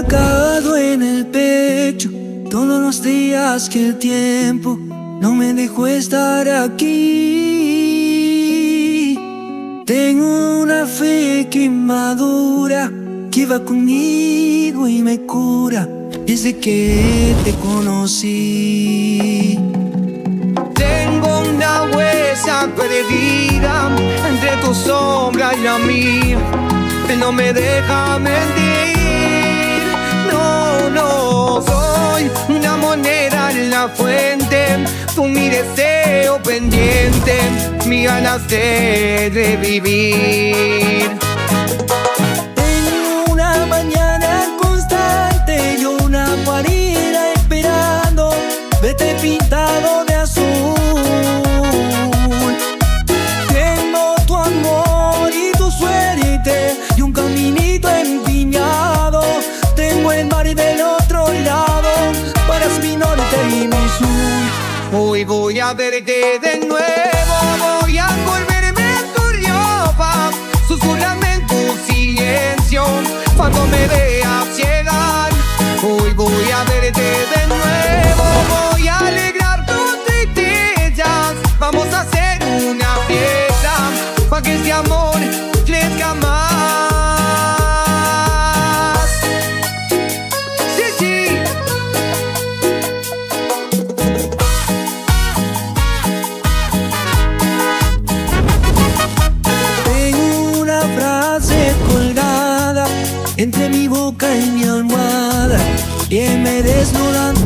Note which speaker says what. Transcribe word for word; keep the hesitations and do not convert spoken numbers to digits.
Speaker 1: marcado en el pecho todos los días que el tiempo no me dejó estar aquí. Tengo una fe que madura, que va conmigo y me cura desde que te conocí.
Speaker 2: Tengo una huella perdida entre tu sombra y la mía, que no me deja mentir. No, no, soy una moneda en la fuente, tú mi deseo pendiente, mi ganas de revivir.
Speaker 1: Tengo una mañana constante y una guarida esperando verte pintado de azul. Tengo tu amor y tu suerte y un caminito empiñado. Tengo el mar del otro lado, para mi norte y mi sur.
Speaker 2: Hoy voy a verte de nuevo, voy a envolverme en tu ropa, susurrame en tu silencio cuando me veas llegar. Hoy voy a verte de nuevo, voy a alegrar tus tristezas. Vamos a hacer una fiesta para que este amor crezca más. Sí, sí.
Speaker 1: Tengo una frase colgada entre mi boca y mi almohada, que me desnudan